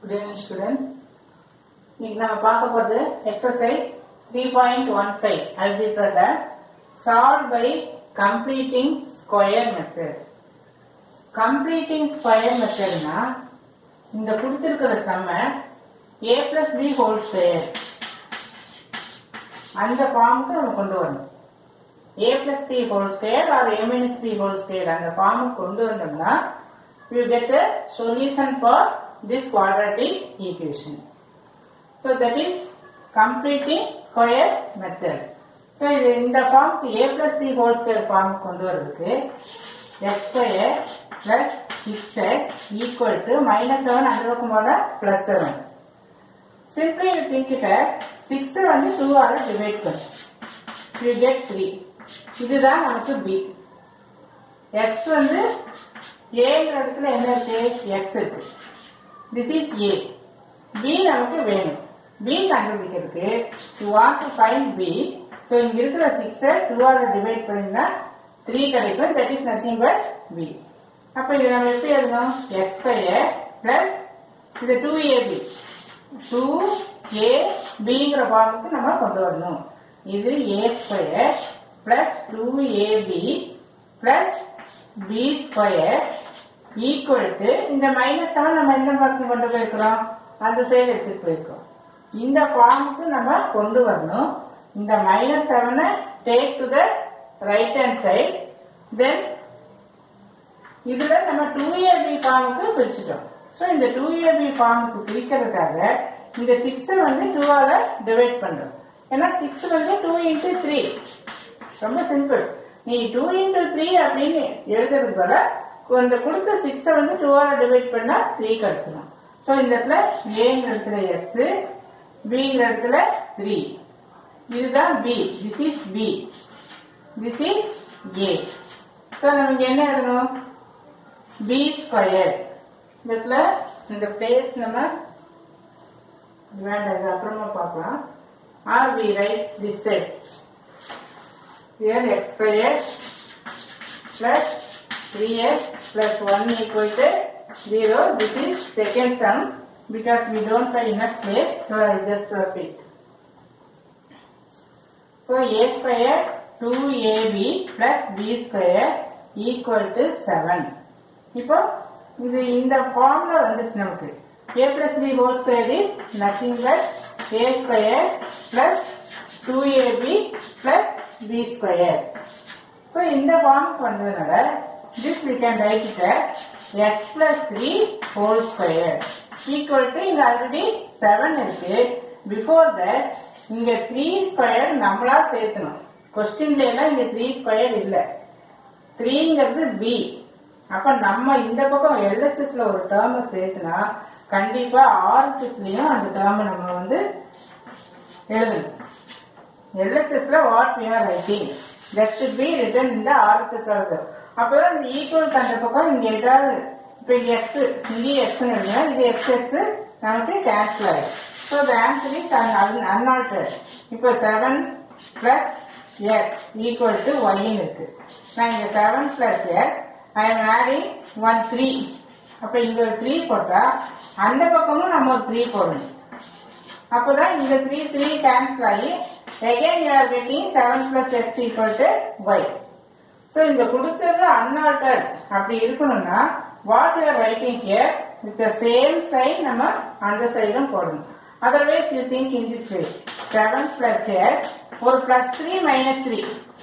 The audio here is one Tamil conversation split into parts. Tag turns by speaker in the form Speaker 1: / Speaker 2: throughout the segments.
Speaker 1: Good evening students. இன்னைக்கு நம்ம பார்க்க போறது exercise 3.15 algebra ல solve by completing square method. Completing square method னா இந்த கொடுத்திருக்கிற சம்ம a plus b whole square அந்த ஃபார்முக்கு நம்ம கொண்டு வரணும். a plus b whole square or a minus b whole square அந்த ஃபார்முக்கு கொண்டு வந்தோம்னா you get a solution for this quadratic equation. So that is completing square method. So in the form a plus b whole square form கொண்டு வரதுக்கு x square plus 6x equal to minus 7 அந்த பக்கம் போல plus 7. Simply you think it as 6 வந்து 2 ஆல divide பண்ணு. You get 3. இதுதான் நமக்கு b. x வந்து a ங்கிற இடத்துல என்ன இருக்கு x இருக்கு. This is a. b நமக்கு வேணும். b கண்டுபிடிக்கிறதுக்கு you want to find b. So இங்க இருக்கிற 6 2 ஆல டிவைட் பண்ணினா 3 கிடைக்கும். That is nothing but b. அப்ப இத நம்ம எப்படி எழுதணும்? x square plus இது 2ab. 2ab ங்கிற ஃபார்முக்கு நம்ம கொண்டு வரணும். இது a square plus 2ab plus b square equal to இந்த minus 7 நம்ம எந்த பக்கம் கொண்டு போயிருக்கிறோம்? அந்த சைடு எடுத்துட்டு போயிருக்கோம். இந்த ஃபார்முக்கு நம்ம கொண்டு வரணும். இந்த minus 7 take to the right hand side. Then இதுல நம்ம 2ab ஃபார்முக்கு பிரிச்சிட்டோம். சோ இந்த 2ab ஃபார்முக்கு பிரிக்கிறதுக்காக இந்த 6 வந்து 2 ஆல டிவைட் பண்றோம். ஏன்னா 6 வந்து 2 into 3. ரொம்ப சிம்பிள். நீ 2 into 3 அப்படின்னு எழுதுறதுக்கு பதிலா இந்த கொடுத்த 6 வந்து 2 ஆல டிவைட் பண்ணா 3 கிடைச்சிடும். சோ இந்த இடத்துல a ங்கிற இடத்துல x, b ங்கிற இடத்துல 3. இதுதான் b. This is b. This is a. So நமக்கு என்ன எழுதணும்? b square. இந்த இடத்துல இந்த பிளேஸ் நம்ம வேண்டாம், அப்புறமா பார்க்கலாம். or we write this side. Here x square plus 3x plus 1 equal to 0. This is second sum because we don't have enough place, so I just repeat. So a square 2ab plus b square equal to 7. இப்போ இது இந்த ஃபார்ம்ல வந்துச்சு நமக்கு. a plus b whole square is nothing but a square plus 2ab plus b square. So இந்த ஃபார்ம் வந்ததுனால this we can write it as x plus 3 whole square equal to இங்க already 7 இருக்கு. Before that இங்க 3 square நம்மளா சேர்த்தணும். கொஸ்டின்ல எல்லாம் இங்க 3 square இல்ல. 3 ங்கிறது b. அப்ப நம்ம இந்த பக்கம் LHS ல ஒரு டேர்ம் சேர்த்தனா கண்டிப்பா RHS-லயும் அந்த டேர்ம் நம்ம வந்து எழுதணும். LHS ல what we are writing that should be written in the RHS also. அப்பதான் இந்த ஈக்குவல் அந்த பக்கம் இங்க ஏதாவது இப்ப x இங்கே x எழுதுனா இது x நமக்கு கேன்சல் ஆயிடும். So the answer is unaltered. இப்போ 7 plus x equal to y இருக்கு. நான் இங்க 7 plus x I am adding 1 3. அப்ப இங்க ஒரு 3 போட்டா அந்த பக்கமும் நம்ம ஒரு 3 போடணும். அப்பதான் இந்த 3 கேன்சல் ஆகி again you are getting 7 plus x equal to y. So இந்த கொடுத்தது unaltered அப்படி இருக்கணும்னா what you are writing here with the same sign நம்ம அந்த சைடும் போடணும். Otherwise you think in this way 7 plus x ஒரு plus 3 minus 3.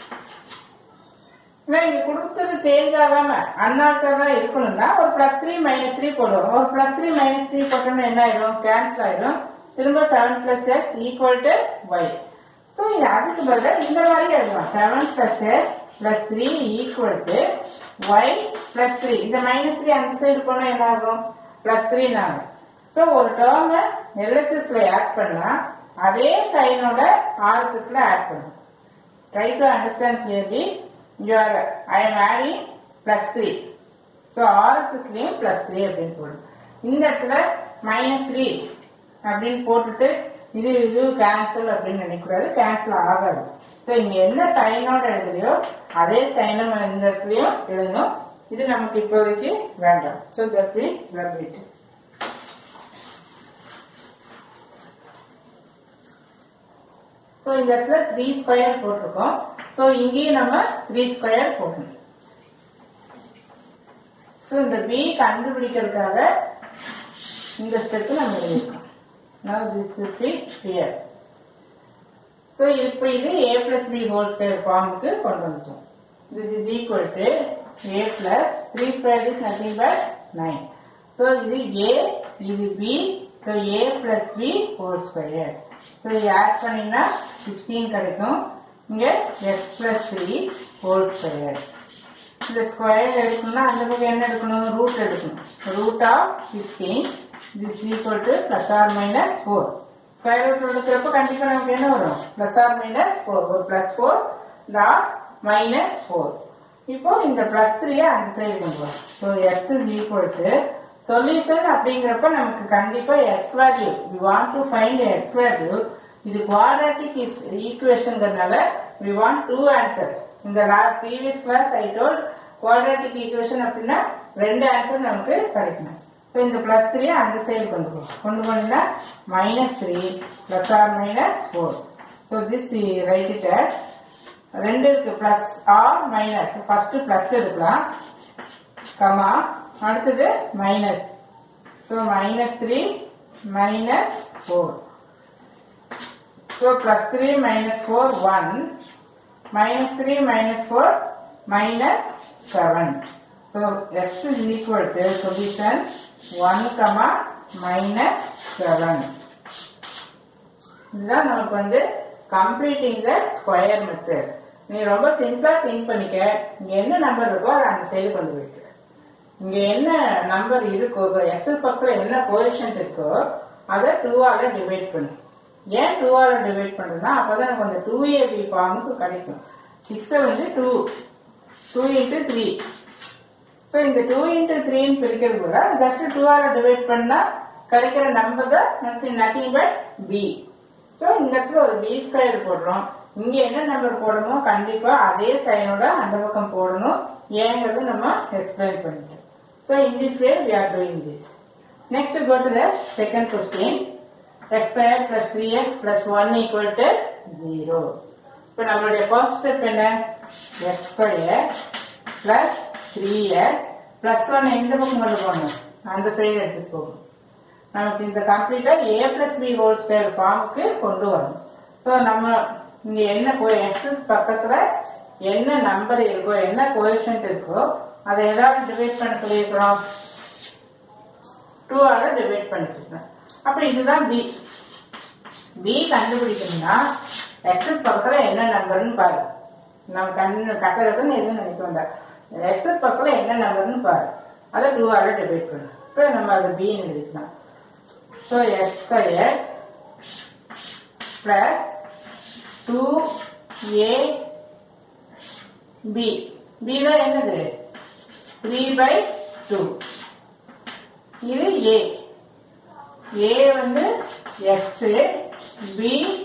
Speaker 1: இங்க கொடுத்தது சேஞ்ச் ஆகாம unaltered இருக்கணும்னா ஒரு plus 3 minus 3 போடுவோம். ஒரு plus 3 minus 3 போட்டோம்னா என்ன ஆயிடும்? கேன்சல் ஆயிடும். திரும்ப 7 plus x equal to y. So அதுக்கு பதிலா இந்த மாதிரி எழுதலாம். 7 plus x plus 3 equal to y plus 3. இந்த minus 3 அந்த சைடு போனா என்ன ஆகும்? plus 3 ஆகும். So ஒரு டேர்ம் LHS ல ஆட் பண்ணா அதே சைனோட RHS ல ஆட் பண்ணணும். Try to understand clearly. I am adding plus 3. So RHS லயும் plus 3 அப்படின்னு போடணும். இந்த இடத்துல minus 3 அப்படின்னு போட்டுட்டு இது கேன்சல் அப்படின்னு நினைக்கூடாது. கேன்சல் ஆகாது. So இங்க என்ன சைனோட எழுதுலையோ அதே சைனம் இந்த இடத்துலயும் எழுதணும். இது நமக்கு இப்போதைக்கு வேண்டாம். So that we will write it. So இந்த இடத்துல 3 ஸ்கொயர் போட்டிருக்கோம். ஸோ இங்கேயும் நம்ம 3 ஸ்கொயர் போடணும். ஸோ இந்த b கண்டுபிடிக்கிறதுக்காக இந்த ஸ்டெப் நம்ம எழுதிருக்கோம். Now this will be here. So இப்போ இது a plus b whole square ஃபார்முக்கு கொண்டு வந்துட்டோம். This is equal to a plus 3 square is nothing but 9. So இது a, இது b, so a plus b whole square. So இது ஆட் பண்ணினா 16 கிடைக்கும். இங்க x plus 3 whole square. இந்த ஸ்கொயர் எடுக்கணும்னா அந்த பக்கம் என்ன எடுக்கணும்? ரூட் எடுக்கணும். Root of 16 this is equal to plus or minus 4. Square root எடுக்கிறப்ப கண்டிப்பா நமக்கு என்ன வரும்? plus or minus 4. ஒரு plus 4 dot minus 4. இப்போ இந்த plus 3 அந்த சைடு கொண்டு வரும். So x is equal to solution அப்படிங்கிறப்ப நமக்கு கண்டிப்பா x value we want to find x value. இது quadratic equationங்கறனால we want two answers. இந்த previous class I told quadratic equation அப்படின்னா ரெண்டு ஆன்சர் நமக்கு கிடைக்கணும். ஸோ இந்த பிளஸ் 3 அந்த சைடு கொண்டு போனீங்கன்னா -3 plus or -4. So this right it ரெண்டு இருக்கு plus or minus. First plus எடுக்கலாம் கமா அடுத்தது minus. So -3 -4. So plus 3 -4 1 -3 -4 -7. So x is equal to solution 1, -7. இதுதான் நமக்கு வந்து completing the square method. நீ ரொம்ப சிம்பிளா திங்க் பண்ணிக்க. இங்க என்ன நம்பர் இருக்கோ அதை அந்த சைடு கொண்டு வைக்க. இங்க என்ன நம்பர் இருக்கோ x பக்கத்துல என்ன கோஎஃபிஷியன்ட் இருக்கோ அதை 2 ஆல டிவைட் பண்ணு. ஏன் 2 ஆல டிவைட் பண்றோம்னா அப்பதான் நமக்கு அந்த 2ab ஃபார்முக்கு கிடைக்கும். 6 வந்து 2 into 3. So இந்த 2 into 3 பிரிக்கிறது கூட just 2 ஆல டிவைட் பண்ணா கிடைக்கிற நம்பர் தான் nothing but b. So இந்த இடத்துல ஒரு b ஸ்கொயர் போடுறோம். இங்க என்ன நம்பர் போடணுமோ கண்டிப்பா அதே சைனோட அந்த பக்கம் போடணும். ஏங்கிறது நம்ம எக்ஸ்பிளைன் பண்ணிட்டோம். So in this way we are doing this. Next go to the second question. x square plus 3x plus 1 equal to 0. இப்போ நம்மளுடைய first step என்ன? x square plus 3x plus 1 எந்த பக்கம் கொண்டு போகணும்? அந்த சைடு எடுத்துட்டு போகணும். நமக்கு இந்த கம்ப்ளீட்டா a plus b whole square ஃபார்முக்கு கொண்டு வரணும். ஸோ நம்ம இங்க என்ன x பக்கத்துல என்ன நம்பர் இருக்கோ என்ன கோஎஃபிஷியன்ட் இருக்கோ அதை ஏதாவது டிவைட் பண்ண சொல்லியிருக்கிறோம். 2 ஆல டிவைட் பண்ணிச்சிருக்கோம். அப்ப இதுதான் b. b கண்டுபிடிக்கணும்னா x பக்கத்துல என்ன நம்பர்னு பாரு. நம்ம கட்டதுன்னு எதுவும் நினைக்க வேண்டாம். x பக்கத்துல என்ன நம்பர்னு பாரு. அதை 2 ஆல டிவைட் பண்ணு. இப்ப நம்ம அதை b எழுதிக்கலாம். So x square plus 2ab. b தான் என்னது? 3/2. இது a. a வந்து x, b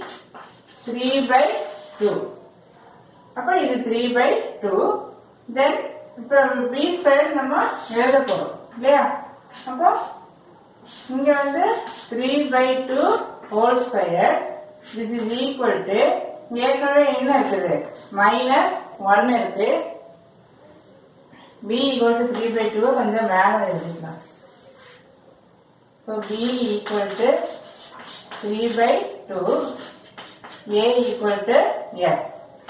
Speaker 1: 3/2. அப்ப இது 3/2. தென் இப்ப b ஸ்கொயர் நம்ம எழுத போறோம் இல்லையா? அப்போ இங்க வந்து 3/2 whole square this is equal to ஏற்கனவே என்ன இருக்குது? -1 இருக்கு. b equal to 3/2 கொஞ்சம் மேல எழுதிக்கலாம். So b equal to 3/2, a equal to x.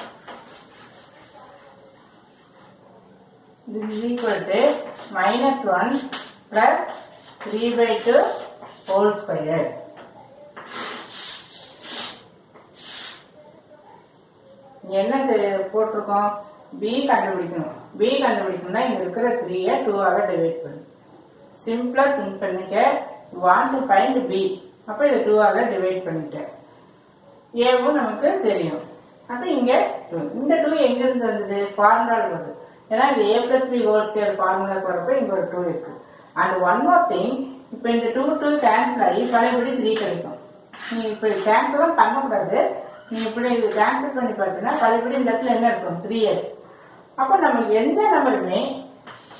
Speaker 1: This is equal to -1 plus 3/2 whole square. என்ன போட்டிருக்கோம்? b கண்டுபிடிக்கணும். b கண்டுபிடிக்கணும்னா இங்க இருக்கிற 3 2 ஆல டிவைட் பண்ணு. சிம்பிளா திங்க் பண்ணிக்க. want to find b. அப்ப இத 2 ஆல டிவைட் பண்ணிட்டேன். ஏவும் நமக்கு தெரியும். அப்ப இங்க 2. இந்த 2 எங்க இருந்து வந்தது? ஃபார்முலால வருது. ஏன்னா இது a plus b whole square formula போறப்ப இங்க ஒரு 2 இருக்கு. and one more thing, இப்ப இந்த 2 கேன்சல் ஆகி பழையபடி 3 கிடைக்கும். நீ இப்ப கேன்சலும் பண்ணக்கூடாது. நீ இப்படி இது கேன்சல் பண்ணி பார்த்தீங்கன்னா பழையபடி இந்த இடத்துல என்ன இருக்கும்? 3x. அப்ப நமக்கு எந்த நம்பருமே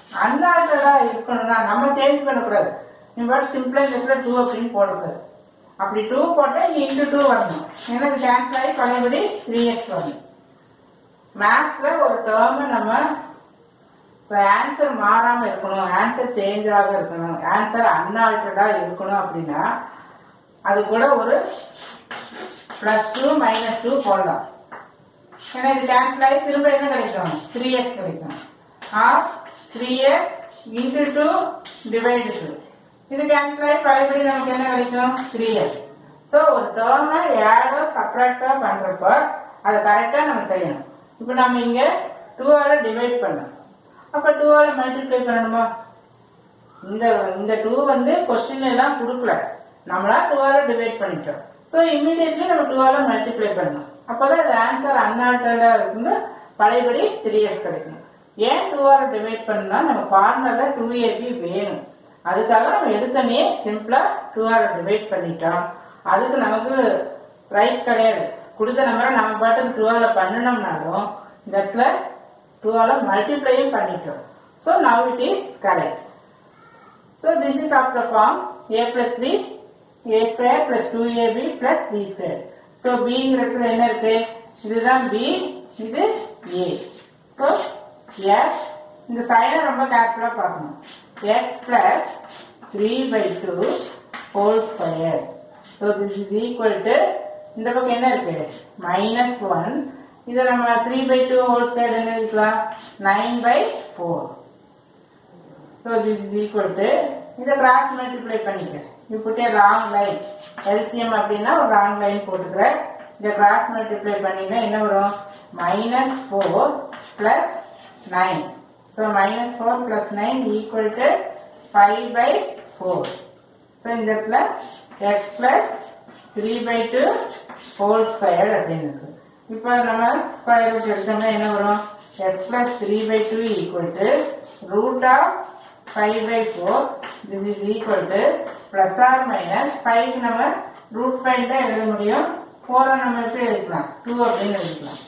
Speaker 1: அன்ஆல்டரா இருக்கணும்னா நம்ம சேஞ்ச் பண்ணக்கூடாது. நீ பாட்டு சிம்பிளா இந்த இடத்துல 2 அப்படின்னு போடக்கூடாது. அப்படி 2 போட்டா இங்க இன்டு 2 வரணும். ஏன்னா இது கேன்சல் ஆகி பழையபடி 3x வரணும். மேத்ஸ்ல ஒரு டேர்ம் நம்ம ஆன்சர் மாறாம இருக்கணும், ஆன்சர் சேஞ்ச் ஆக இருக்கணும், ஆன்சர் அன்ஆல்டர்டா இருக்கணும் அப்படின்னா அது கூட ஒரு +2 -2 போடலாம். ஏன்னா இது கேன்சல் ஆகி திரும்ப என்ன கிடைக்கும்? 3x கிடைக்கும். Or 3x into 2 divide 2. இது கேன்சல் ஆகி பழையபடி நமக்கு என்ன கிடைக்கும்? 3x. ஸோ ஒரு டேர்மை ஆடோ சப்ராக்டோ பண்றப்ப அதை கரெக்டா நம்ம செய்யணும். இப்போ நம்ம இங்க 2ஆல டிவைட் பண்ணோம், அப்ப 2ஆல மல்டிப்ளை பண்ணணுமா? இந்த 2 வந்து கொஸ்டின் எல்லாம் கொடுக்கல, நம்மளா 2ஆல டிவைட் பண்ணிட்டோம். ஸோ இமீடியட்லி நம்ம 2ஆல மல்டிப்ளை பண்ணணும். அப்பதான் அது ஆன்சர் அன்ஆல்டர்டா இருக்குன்னு பழையபடி 3x கிடைக்கும். ஏன் 2ஆல டிவைட் பண்ணா நம்ம ஃபார்முலால 2ab வேணும். அதுக்காக நம்ம எடுத்தனே சிம்பிளா 2ஆல டிவைட் பண்ணிட்டோம். அதுக்கு நமக்கு ரைட் கிடையாது. கொடுத்த நம்பரை நம்ம பாட்டுக்கு 2ஆல பண்ணணும்னாலும் இந்த இடத்துல 2ஆல மல்டிப்ளையும் பண்ணிட்டோம். So now it is correct. So this is of the form a plus b a square plus 2ab plus b square. So b ங்கிறதுல என்ன இருக்கு? இதுதான் b, இது a. So x, இந்த சைனை ரொம்ப கேர்ஃபுல்லா பார்க்கணும். x plus 3/2 whole square. So this is equal to, இந்த பக்கம் என்ன இருக்கு? -1. இதை நம்ம 3/2 whole square என்ன எழுதிக்கலாம்? 9/4. So this is equal to, இதை கிராஸ் மல்டிப்ளை பண்ணிக்க. You put a wrong line. LCM அப்படின்னா ஒரு wrong line போட்டுக்கிற. இதை கிராஸ் மல்டிப்ளை பண்ணினா என்ன வரும்? -4 plus 9. So -4 plus 9 equal to 5/4. So இந்த இடத்துல x plus 3/2 whole square அப்படின்னு இருக்கு. இப்போ நம்ம ஸ்கொயர் ரூட் எடுத்தோம்னா என்ன வரும்? x plus 3/2 equal to root of 5/4. This is equal to plus or minus 5 நம்ம root 5 தான் எழுத முடியும். 4 நம்ம எப்படி எழுதிக்கலாம்? 2 அப்படின்னு எழுதிக்கலாம்.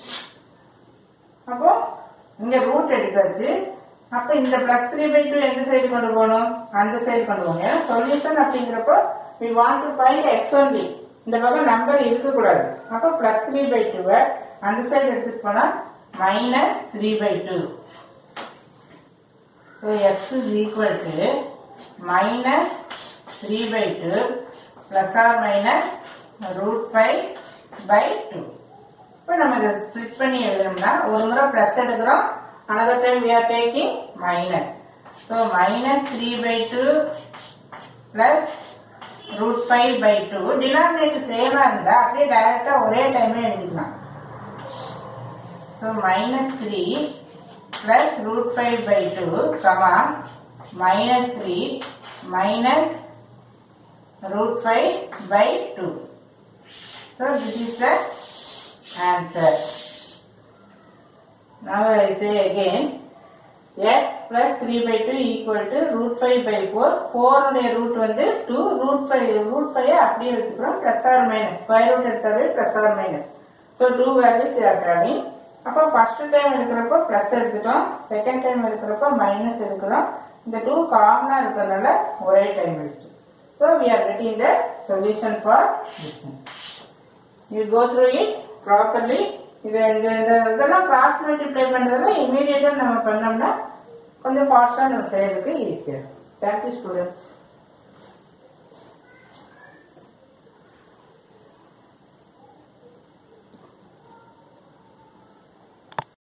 Speaker 1: அப்போ இங்க ரூட் எடுத்தாச்சு. அப்ப இந்த +3/2 எந்த சைடு கொண்டு போகணும்? அந்த சைடு கொண்டு போகணும். ஏன்னா சொல்யூஷன் அப்படிங்கிறப்போ we want to find x only. இந்த பக்கம் நம்பர் இருக்கக்கூடாது. அப்ப +3/2 அந்த சைடு எடுத்துட்டு போனா -3/2. So x is equal to -3/2 plus or minus root 5/2. இப்போ நம்ம இதை ஸ்ப்ளிட் பண்ணி எழுதணும்னா ஒரு முறை பிளஸ் எடுக்கிறோம், another time we are taking minus. So -3/2 plus root 5/2. denominator சேமா இருந்தா அப்படியே டைரக்டா ஒரே டைமே எழுதிக்கலாம். So -3 plus root 5/2 comma -3 minus root 5/2. So this is the answer. Now I say again, x plus 3/2 equal to root 5/4. 4 உடைய root வந்து 2, root 5 அப்படியே எடுத்துக்கிறோம், plus or minus. Square root எடுத்தாவே plus or minus. So 2 values are coming. அப்போ first time எடுக்கிறப்போ plus எடுத்துட்டோம், second time எடுக்கிறப்போ minus எடுக்கிறோம். இந்த 2 காமனா இருக்கிறதுனால ஒரே டைம் எடுத்துட்டோம். So we are getting the solution for this one. You go through it properly. இதெல்லாம் கிராஸ் மல்டிப்ளை பண்றதுல இமீடியட்டா நம்ம பண்ணோம்னா கொஞ்சம் ஃபாஸ்டா நம்ம செய்யறதுக்கு ஈஸியா. Thank you students.